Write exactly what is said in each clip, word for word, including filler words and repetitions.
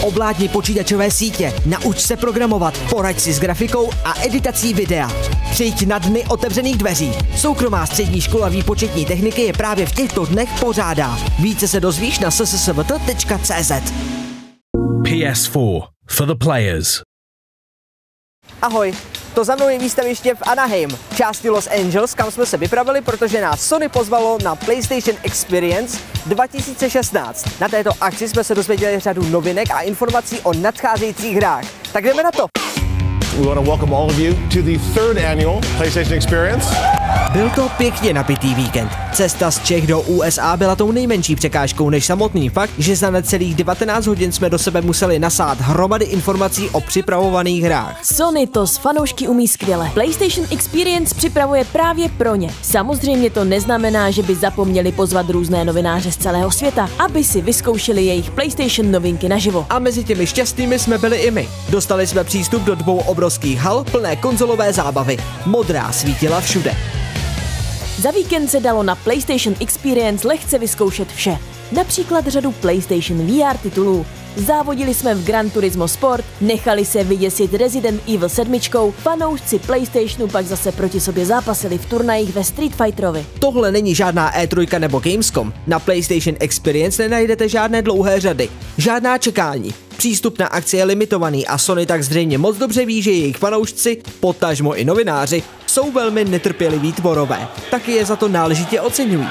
Ovládni počítačové sítě, nauč se programovat, poraď si s grafikou a editací videa. Přijď na dny otevřených dveří. Soukromá střední škola výpočetní techniky je právě v těchto dnech pořádá. Více se dozvíš na s s s v t tečka c z. P S four for the players. Ahoj, to za mnou je výstaviště v Anaheim, části Los Angeles, kam jsme se vypravili, protože nás Sony pozvalo na PlayStation Experience dva tisíce šestnáct. Na této akci jsme se dozvěděli řadu novinek a informací o nadcházejících hrách. Tak jdeme na to! We want to welcome all of you to the third annual PlayStation Experience. Byl to pěkně napitý víkend. Cesta z Čech do U S A byla tou nejmenší překážkou než samotný fakt, že za necelých devatenáct hodin jsme do sebe museli nasát hromady informací o připravovaných hrách. Sony to s fanoušky umí skvěle. PlayStation Experience připravuje právě pro ně. Samozřejmě to neznamená, že by zapomněli pozvat různé novináře z celého světa, aby si vyzkoušeli jejich PlayStation novinky naživo. A mezi těmi šťastnými jsme byli i my. Dostali jsme přístup do dvou obrovských hal plné konzolové zábavy. Modrá svítila všude. Za víkend se dalo na PlayStation Experience lehce vyzkoušet vše. Například řadu PlayStation V R titulů. Závodili jsme v Gran Turismo Sport, nechali se vyděsit Resident Evil sedm, fanoušci PlayStationu pak zase proti sobě zápasili v turnajích ve Street Fighterovi. Tohle není žádná E tři nebo Gamescom. Na PlayStation Experience nenajdete žádné dlouhé řady, žádná čekání. Přístup na akci je limitovaný a Sony tak zřejmě moc dobře ví, že jejich fanoušci, potažmo i novináři, jsou velmi netrpěliví tvorové. Taky je za to náležitě oceňují.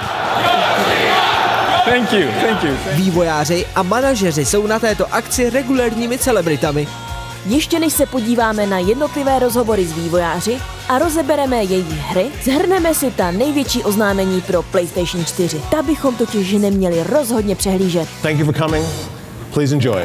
Thank you, thank you. Vývojáři a manažeři jsou na této akci regulérními celebritami. Ještě než se podíváme na jednotlivé rozhovory s vývojáři a rozebereme jejich hry, shrneme si ta největší oznámení pro PlayStation čtyři. Ta bychom totiž neměli rozhodně přehlížet. Thank you for coming. Please enjoy.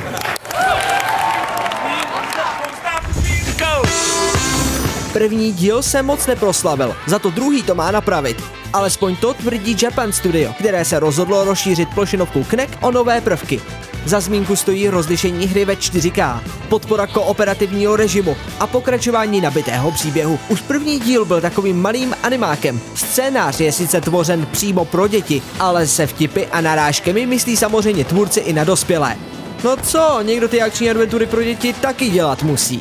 První díl se moc neproslavil, za to druhý to má napravit. Alespoň to tvrdí Japan Studio, které se rozhodlo rozšířit plošinovku Kinect o nové prvky. Za zmínku stojí rozlišení hry ve čtyři ká, podpora kooperativního režimu a pokračování nabitého příběhu. Už první díl byl takovým malým animákem. Scénář je sice tvořen přímo pro děti, ale se vtipy a narážkami myslí samozřejmě tvůrci i na dospělé. No co, někdo ty akční adventury pro děti taky dělat musí.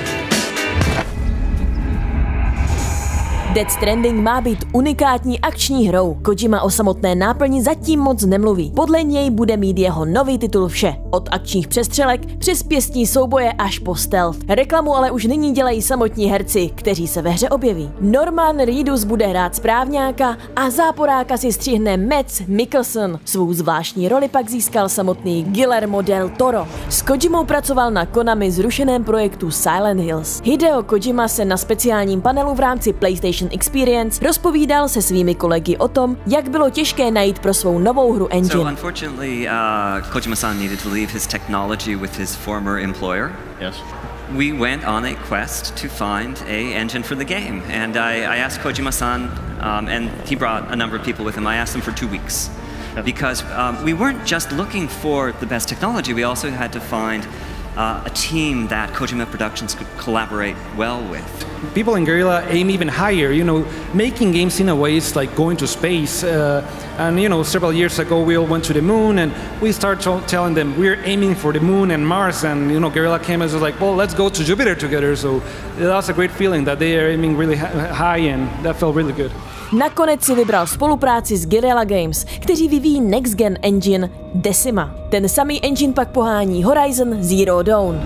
Death Stranding má být unikátní akční hrou. Kojima o samotné náplni zatím moc nemluví. Podle něj bude mít jeho nový titul vše. Od akčních přestřelek přes pěstní souboje až po stealth. Reklamu ale už nyní dělají samotní herci, kteří se ve hře objeví. Norman Reedus bude hrát správňáka a záporáka si střihne Mads Mikkelsen. Svou zvláštní roli pak získal samotný Guillermo del Toro. S Kojimou pracoval na Konami zrušeném projektu Silent Hills. Hideo Kojima se na speciálním panelu v rámci PlayStation Experience rozpovídal se svými kolegy o tom, jak bylo těžké najít pro svou novou hru engine. So unfortunately, uh, Kojima-san needed to leave his technology with his former employer. Yes. We went on a quest to find a engine for the game, and I, I asked Kojima-san, um, and he brought a number of people with him. I asked him for two weeks because um, we weren't just looking for the best technology. We also had to find Uh, a team that Kojima Productions could collaborate well with. People in Guerrilla aim even higher, you know, making games in a way is like going to space. Uh, and you know, several years ago we all went to the moon and we started telling them we're aiming for the moon and Mars, and you know, Guerrilla came and was like, well, let's go to Jupiter together. So that was a great feeling that they are aiming really high, and that felt really good. Nakonec si vybral spolupráci s Guerrilla Games, kteří vyvíjí Next Gen engine Decima. Ten samý engine pak pohání Horizon Zero Dawn.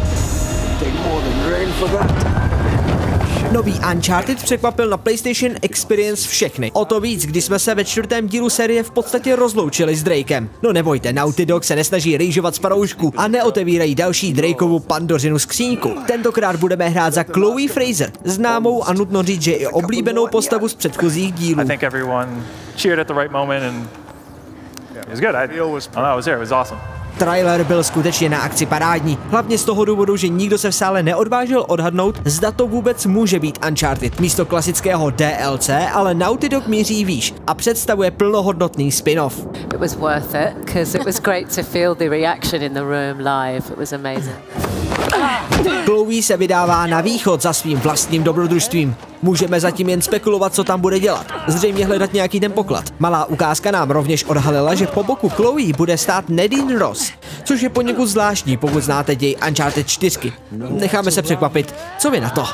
Nový Uncharted překvapil na PlayStation Experience všechny. O to víc, když jsme se ve čtvrtém dílu série v podstatě rozloučili s Drakem. No nebojte, Naughty Dog se nesnaží rejžovat z paroušku a neotevírají další Drakeovu Pandořinu skříňku. Tentokrát budeme hrát za Chloe Fraser, známou a nutno říct, že i oblíbenou postavu z předchozích dílů. I think everyone cheered at the right moment and it was good. I, I was there. It was awesome. Trailer byl skutečně na akci parádní, hlavně z toho důvodu, že nikdo se v sále neodvážil odhadnout, zda to vůbec může být Uncharted. Místo klasického D L C ale Naughty Dog míří výš a představuje plnohodnotný spin-off. It was worth it because it was great to feel the reaction in the room live. It was amazing. Chloe se vydává na východ za svým vlastním dobrodružstvím. Můžeme zatím jen spekulovat, co tam bude dělat. Zřejmě hledat nějaký ten poklad. Malá ukázka nám rovněž odhalila, že po boku Chloe bude stát Nadine Ross, což je poněkud zvláštní, pokud znáte děj Uncharted čtyři. Necháme se překvapit. Co vy na to?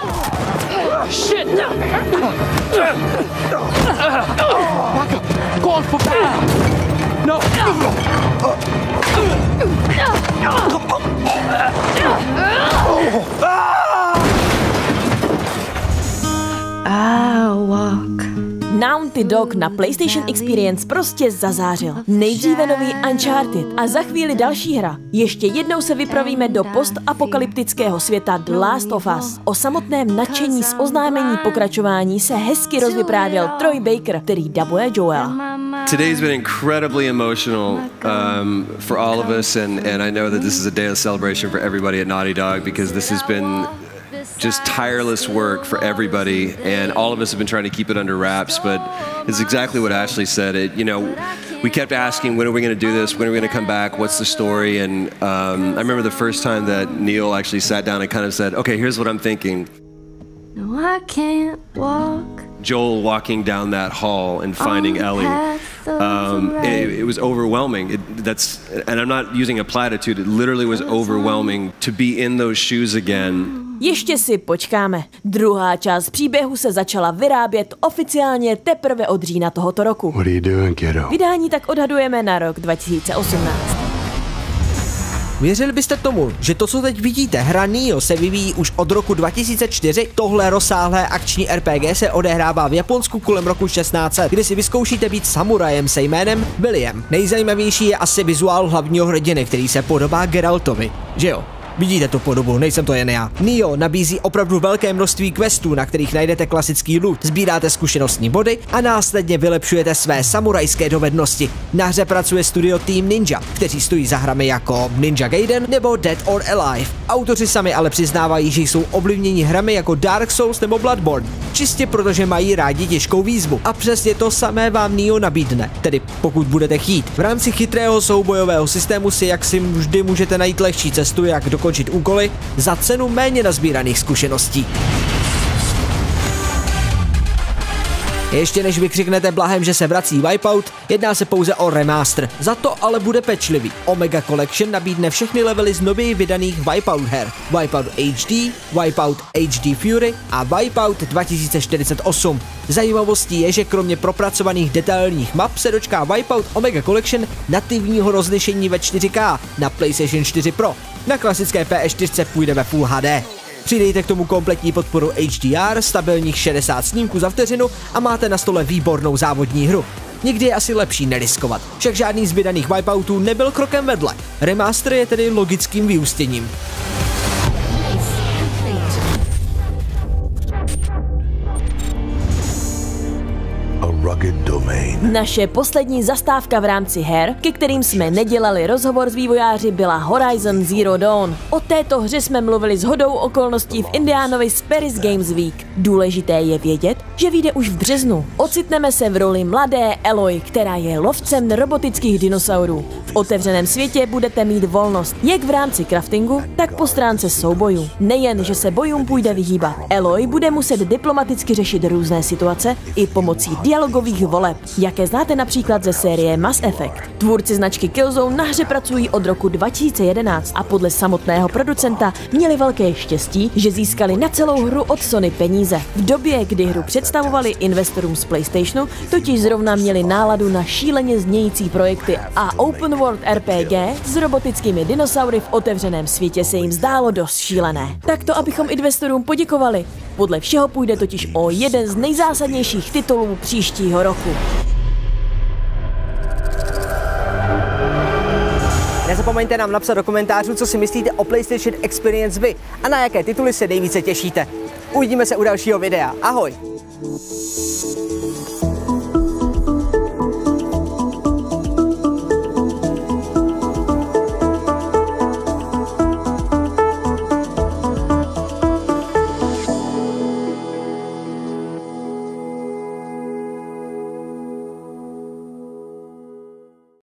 No. I'll walk. Naughty Dog na PlayStation Experience prostě zazářil. Nejdříve nový Uncharted a za chvíli další hra. Ještě jednou se vypravíme do postapokalyptického světa The Last of Us. O samotném nadšení z oznámení pokračování se hezky rozvyprávěl Troy Baker, který dabuje Joela. Today's been incredibly emotional um, for all of us, and, and I know that this is a day of celebration for everybody at Naughty Dog, because this has been just tireless work for everybody, and all of us have been trying to keep it under wraps, but it's exactly what Ashley said. It, you know, we kept asking, when are we going to do this? When are we going to come back? What's the story? And um, I remember the first time that Neil actually sat down and kind of said, okay, here's what I'm thinking. No, I can't walk. Joel walking down that hall and finding Ellie, um, it, it was overwhelming. It, that's, and I'm not using a platitude, it literally was overwhelming to be in those shoes again. Ještě si počkáme. Druhá část příběhu se začala vyrábět oficiálně teprve od října tohoto roku. What are you doing, kiddo? Vydání tak odhadujeme na rok dva tisíce osmnáct. Věřili byste tomu, že to, co teď vidíte, hra Nioh se vyvíjí už od roku dva tisíce čtyři? Tohle rozsáhlé akční R P G se odehrává v Japonsku kolem roku šestnáct set, kdy si vyzkoušíte být samurajem se jménem William. Nejzajímavější je asi vizuál hlavního hrdiny, který se podobá Geraltovi, že jo? Vidíte tu podobu, nejsem to jen já. Nioh nabízí opravdu velké množství questů, na kterých najdete klasický loot, sbíráte zkušenostní body a následně vylepšujete své samurajské dovednosti. Na hře pracuje studio Team Ninja, kteří stojí za hrami jako Ninja Gaiden nebo Dead or Alive. Autoři sami ale přiznávají, že jsou ovlivněni hrami jako Dark Souls nebo Bloodborne, čistě protože mají rádi těžkou výzvu. A přesně to samé vám Nioh nabídne, tedy pokud budete chtít. V rámci chytrého soubojového systému si jak si vždy můžete najít lehčí cestu, jak dokončit úkoly za cenu méně nazbíraných zkušeností. Ještě než vykřiknete blahem, že se vrací Wipeout, jedná se pouze o remaster. Za to ale bude pečlivý. Omega Collection nabídne všechny levely z nově vydaných Wipeout her. Wipeout H D, Wipeout H D Fury a Wipeout dva tisíce čtyřicet osm. Zajímavostí je, že kromě propracovaných detailních map se dočká Wipeout Omega Collection nativního rozlišení ve čtyři K na PlayStation čtyři Pro. Na klasické P S čtyři půjde ve Full H D. Přidejte k tomu kompletní podporu H D R, stabilních šedesát snímků za vteřinu a máte na stole výbornou závodní hru. Někdy je asi lepší neriskovat, však žádný z vydaných Wipeoutů nebyl krokem vedle. Remaster je tedy logickým vyústěním. Naše poslední zastávka v rámci her, ke kterým jsme nedělali rozhovor s vývojáři, byla Horizon Zero Dawn. O této hře jsme mluvili s hodou okolností v Indianovis Paris Games Week. Důležité je vědět, že vyjde už v březnu. Ocitneme se v roli mladé Aloy, která je lovcem robotických dinosaurů. V otevřeném světě budete mít volnost, jak v rámci craftingu, tak po stránce soubojů. Nejen, že se bojům půjde vyhýbat. Aloy bude muset diplomaticky řešit různé situace i pomocí dialogových voleb, jaké znáte například ze série Mass Effect. Tvůrci značky Killzone na hře pracují od roku dva tisíce jedenáct a podle samotného producenta měli velké štěstí, že získali na celou hru od Sony peníze. V době, kdy hru představovali investorům z PlayStationu, totiž zrovna měli náladu na šíleně znějící projekty a open world R P G s robotickými dinosaury v otevřeném světě se jim zdálo dost šílené. Tak to, abychom investorům poděkovali. Podle všeho půjde totiž o jeden z nejzásadnějších titulů příštího roku. Nezapomeňte nám napsat do komentářů, co si myslíte o PlayStation Experience vy a na jaké tituly se nejvíce těšíte. Uvidíme se u dalšího videa. Ahoj!